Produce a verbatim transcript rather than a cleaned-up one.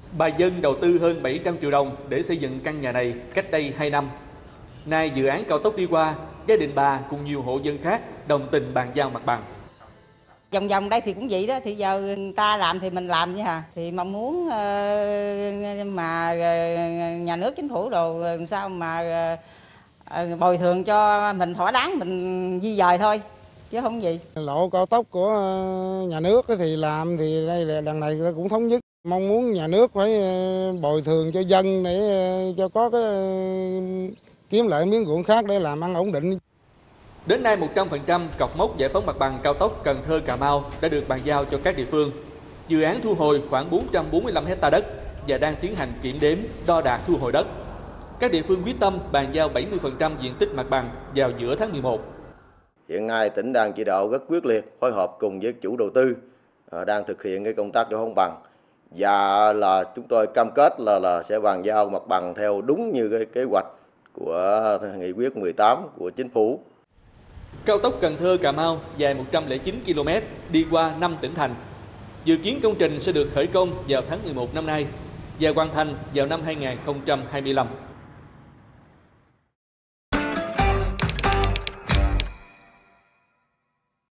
Bà Dân đầu tư hơn bảy trăm triệu đồng để xây dựng căn nhà này cách đây hai năm. Nay dự án cao tốc đi qua, gia đình bà cùng nhiều hộ dân khác đồng tình bàn giao mặt bằng. Vòng vòng đây thì cũng vậy đó, thì giờ người ta làm thì mình làm chứ hả? Thì mong muốn mà nhà nước chính phủ đồ sao mà bồi thường cho mình thỏa đáng, mình di dời thôi chứ không gì. Lộ cao tốc của nhà nước thì làm thì đây là đằng này cũng thống nhất. Mong muốn nhà nước phải bồi thường cho dân để cho có cái kiếm lại miếng ruộng khác để làm ăn ổn định. Đến nay một trăm phần trăm cọc mốc giải phóng mặt bằng cao tốc Cần Thơ - Cà Mau đã được bàn giao cho các địa phương. Dự án thu hồi khoảng bốn trăm bốn mươi lăm héc ta đất và đang tiến hành kiểm đếm, đo đạc thu hồi đất. Các địa phương quyết tâm bàn giao bảy mươi phần trăm diện tích mặt bằng vào giữa tháng mười một. Hiện nay tỉnh đang chỉ đạo rất quyết liệt, phối hợp cùng với chủ đầu tư đang thực hiện cái công tác giải phóng mặt bằng, và là chúng tôi cam kết là là sẽ bàn giao mặt bằng theo đúng như cái kế hoạch của nghị quyết mười tám của chính phủ. Cao tốc Cần Thơ - Cà Mau dài một trăm lẻ chín ki lô mét đi qua năm tỉnh thành. Dự kiến công trình sẽ được khởi công vào tháng mười một năm nay và hoàn thành vào năm hai nghìn không trăm hai mươi lăm.